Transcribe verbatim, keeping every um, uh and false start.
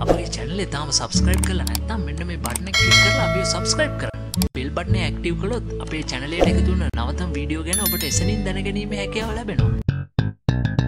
අපේ channel එක තාම subscribe කරලා නැත්නම් මෙන්න මේ button එක click කරලා අපිව subscribe කරන්න. bell button එක active කළොත් අපේ channel එකට එකතු වෙන නවතම වීඩියෝ ගැන ඔබට එසනින් දැනගැනීමේ හැකියාව ලැබෙනවා.